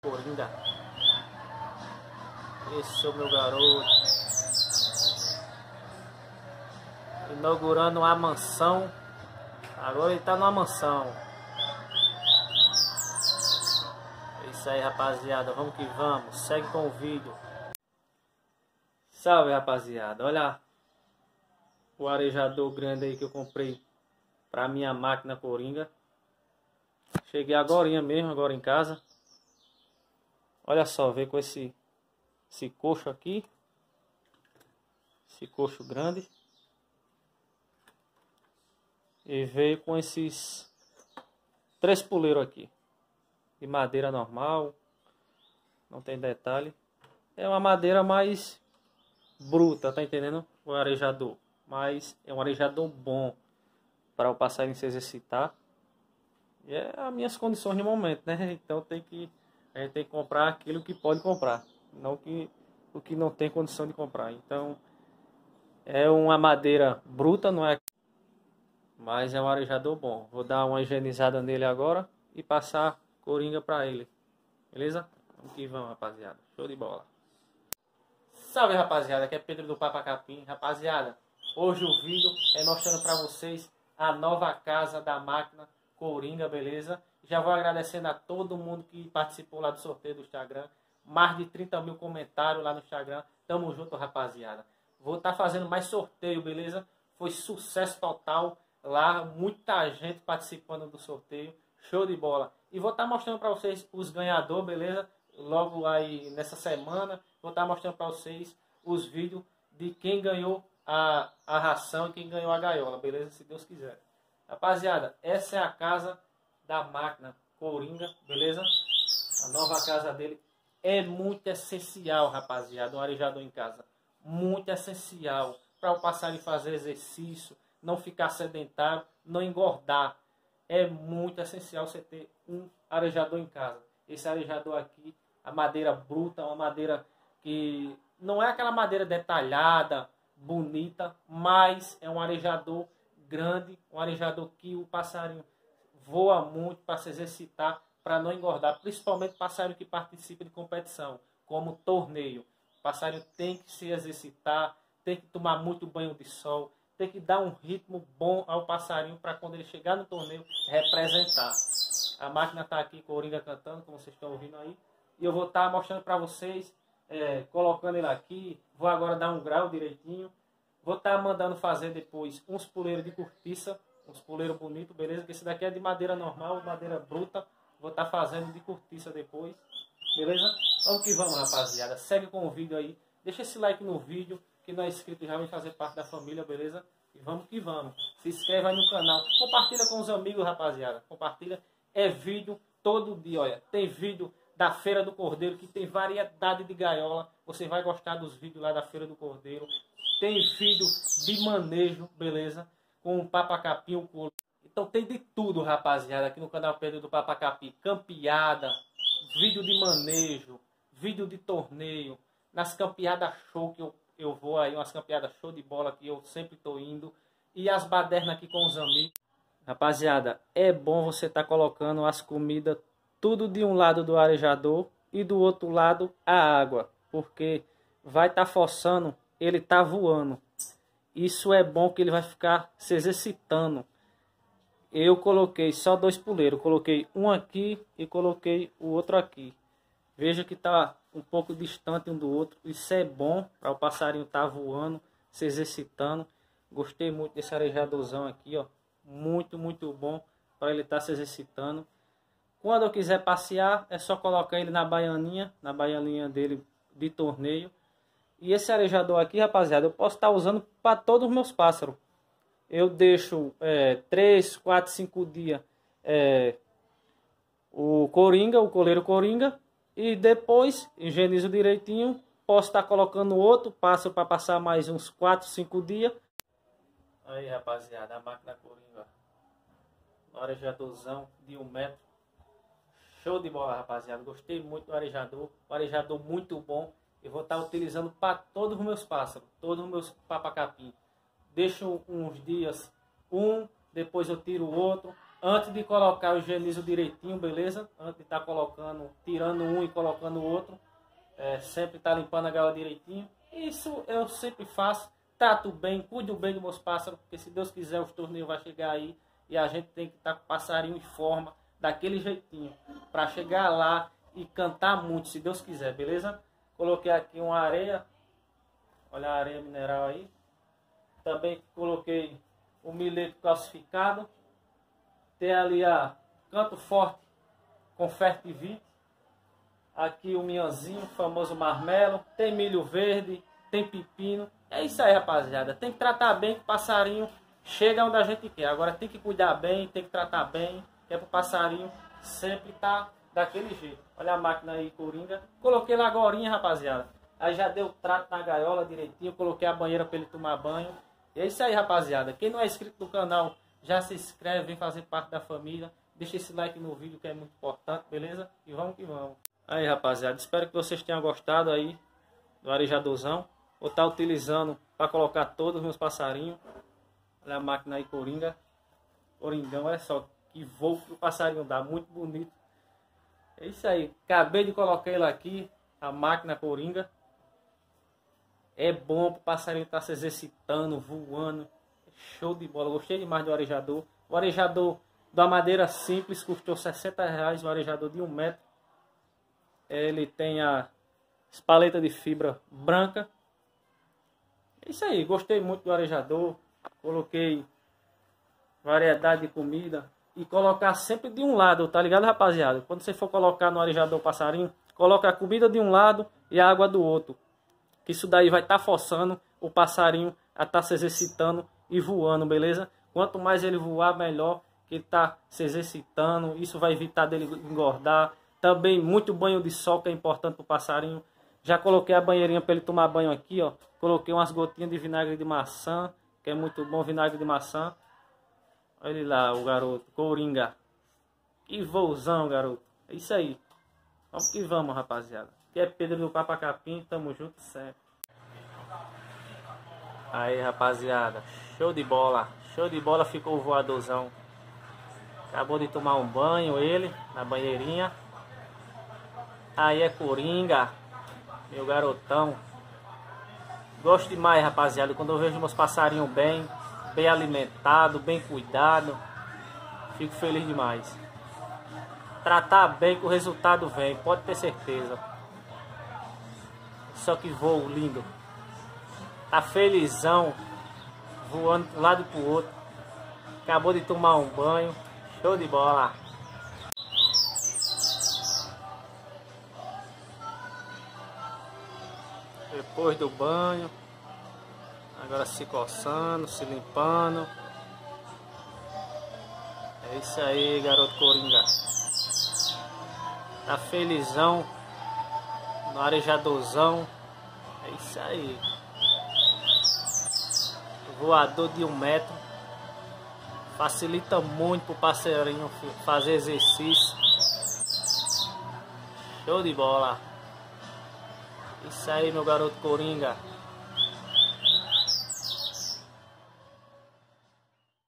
Coringa. Esse é o meu garoto. Inaugurando uma mansão. Agora ele tá numa mansão. É isso aí, rapaziada. Vamos que vamos. Segue com o vídeo. Salve, rapaziada. Olha o arejador grande aí que eu comprei pra minha máquina Coringa. Cheguei agorinha mesmo, agora em casa. Olha só, veio com esse coxo aqui. Esse coxo grande. E veio com esses 3 poleiros aqui. De madeira normal. Não tem detalhe. É uma madeira mais bruta, tá entendendo? O arejador. Mas é um arejador bom para o passarinho se exercitar. E é as minhas condições de momento, né? Então a gente tem que comprar aquilo que pode comprar. Não o que não tem condição de comprar. Então é uma madeira bruta, não é? Mas é um arejador bom. Vou dar uma higienizada nele agora e passar Coringa para ele. Beleza? Vamos que vamos, rapaziada. Show de bola. Salve, rapaziada. Aqui é Pedro do Papa Capim. Rapaziada, hoje o vídeo é mostrando para vocês a nova casa da máquina Coringa, beleza? Já vou agradecendo a todo mundo que participou lá do sorteio do Instagram. Mais de 30 mil comentários lá no Instagram. Tamo junto, rapaziada. Vou estar fazendo mais sorteio, beleza? Foi sucesso total lá. Muita gente participando do sorteio. Show de bola. E vou estar mostrando para vocês os ganhadores, beleza? Logo aí nessa semana. Vou estar mostrando para vocês os vídeos de quem ganhou a ração e quem ganhou a gaiola, beleza? Se Deus quiser. Rapaziada, essa é a casa da máquina Coringa, beleza? A nova casa dele é muito essencial, rapaziada, um arejador em casa. Muito essencial para o passarinho fazer exercício, não ficar sedentário, não engordar. É muito essencial você ter um arejador em casa. Esse arejador aqui, a madeira bruta, uma madeira que não é aquela madeira detalhada, bonita, mas é um arejador grande, um arejador que o passarinho voa muito para se exercitar, para não engordar, principalmente passarinho que participa de competição, como torneio. O passarinho tem que se exercitar, tem que tomar muito banho de sol, tem que dar um ritmo bom ao passarinho para quando ele chegar no torneio representar. A máquina está aqui, Coringa cantando, como vocês estão ouvindo aí, e eu vou estar mostrando para vocês, colocando ele aqui. Vou agora dar um grau direitinho. Vou estar mandando fazer depois uns poleiros de cortiça, uns poleiros bonitos, beleza? Que esse daqui é de madeira normal, madeira bruta. Vou estar fazendo de cortiça depois, beleza? Vamos que vamos, rapaziada. Segue com o vídeo aí. Deixa esse like no vídeo. Quem não é inscrito já vem fazer parte da família, beleza? E vamos que vamos. Se inscreve aí no canal. Compartilha com os amigos, rapaziada. Compartilha. É vídeo todo dia, olha. Tem vídeo da Feira do Cordeiro, que tem variedade de gaiola. Você vai gostar dos vídeos lá da Feira do Cordeiro. Tem vídeo de manejo, beleza? Com o Papacapim, o couro. Então tem de tudo, rapaziada, aqui no canal Pedro do Papacapim. Campeada, vídeo de manejo, vídeo de torneio. Nas campeadas show que eu vou aí, umas campeadas show de bola que eu sempre tô indo. E as badernas aqui com os amigos. Rapaziada, é bom você estar colocando as comidas tudo de um lado do arejador e do outro lado a água. Porque vai estar forçando, ele tá voando. Isso é bom que ele vai ficar se exercitando. Eu coloquei só 2 poleiros. Coloquei um aqui e coloquei o outro aqui. Veja que tá um pouco distante um do outro. Isso é bom para o passarinho estar voando, se exercitando. Gostei muito desse arejadorzão aqui, ó. Muito, muito bom para ele estar se exercitando. Quando eu quiser passear, é só colocar ele na baianinha dele de torneio. E esse arejador aqui, rapaziada, eu posso estar usando para todos os meus pássaros. Eu deixo 3, 4, 5 dias o Coringa, o coleiro Coringa. E depois, higienizo direitinho. Posso estar colocando outro pássaro para passar mais uns 4, 5 dias. Aí, rapaziada, a máquina Coringa. Um arejadorzão de 1 metro. Show de bola, rapaziada. Gostei muito do arejador. Um arejador muito bom. Eu vou estar utilizando para todos os meus pássaros, todos os meus papacapim. Deixo uns dias depois eu tiro o outro. Antes de colocar, eu higienizo direitinho, beleza? Antes de estar colocando, tirando um e colocando o outro. Sempre tá limpando a gaiola direitinho. Isso eu sempre faço. Trato bem, cuido bem dos meus pássaros. Porque se Deus quiser, os torneios vai chegar aí. E a gente tem que estar com o passarinho em forma, daquele jeitinho. Para chegar lá e cantar muito, se Deus quiser, beleza? Coloquei aqui uma areia. Olha a areia mineral aí. Também coloquei o milheto calcificado. Tem ali a canto forte com Fertivite. Aqui o minhãozinho, o famoso marmelo. Tem milho verde, tem pepino. É isso aí, rapaziada. Tem que tratar bem que o passarinho chega onde a gente quer. Agora tem que cuidar bem, tem que tratar bem. Que é pro passarinho sempre tá daquele jeito. Olha a máquina aí, coringa. Coloquei lá agorinha, rapaziada. Aí já deu trato na gaiola direitinho. Coloquei a banheira para ele tomar banho. E é isso aí, rapaziada. Quem não é inscrito no canal, já se inscreve, vem fazer parte da família. Deixa esse like no vídeo que é muito importante, beleza? E vamos que vamos. Aí, rapaziada, espero que vocês tenham gostado aí do arejadorzão. Vou estar utilizando para colocar todos os meus passarinhos. Olha a máquina aí, coringa. Coringão, olha só que voo que o passarinho dá, muito bonito. É isso aí, acabei de colocar ele aqui, a máquina coringa. É bom para o passarinho estar se exercitando, voando. Show de bola, gostei demais do arejador. O arejador da madeira simples custou R$60, o arejador de 1 metro. Ele tem a paleta de fibra branca. É isso aí, gostei muito do arejador. Coloquei variedade de comida. E colocar sempre de um lado, tá ligado, rapaziada? Quando você for colocar no arejador passarinho, coloca a comida de um lado e a água do outro. Que isso daí vai estar forçando o passarinho a estar se exercitando e voando, beleza? Quanto mais ele voar, melhor, que ele tá se exercitando. Isso vai evitar dele engordar. Também muito banho de sol, que é importante para o passarinho. Já coloquei a banheirinha para ele tomar banho aqui, ó. Coloquei umas gotinhas de vinagre de maçã, que é muito bom, vinagre de maçã. Olha ele lá, o garoto, coringa. Que vouzão, garoto. É isso aí. Vamos que vamos, rapaziada. Aqui é Pedro do Papacapim, tamo junto sempre. Aí, rapaziada, show de bola. Show de bola, ficou o voadorzão. Acabou de tomar um banho ele, na banheirinha. Aí é coringa, meu garotão. Gosto demais, rapaziada, quando eu vejo meus passarinhos bem alimentado, bem cuidado. Fico feliz demais. Tratar bem que o resultado vem, pode ter certeza. Só que voo lindo. Tá felizão, voando de um lado pro outro. Acabou de tomar um banho. Show de bola. Depois do banho, agora se coçando, se limpando. É isso aí, garoto coringa. Tá felizão no arejadorzão. É isso aí. Voador de 1 metro. Facilita muito pro passarinho fazer exercício. Show de bola. Isso aí, meu garoto coringa.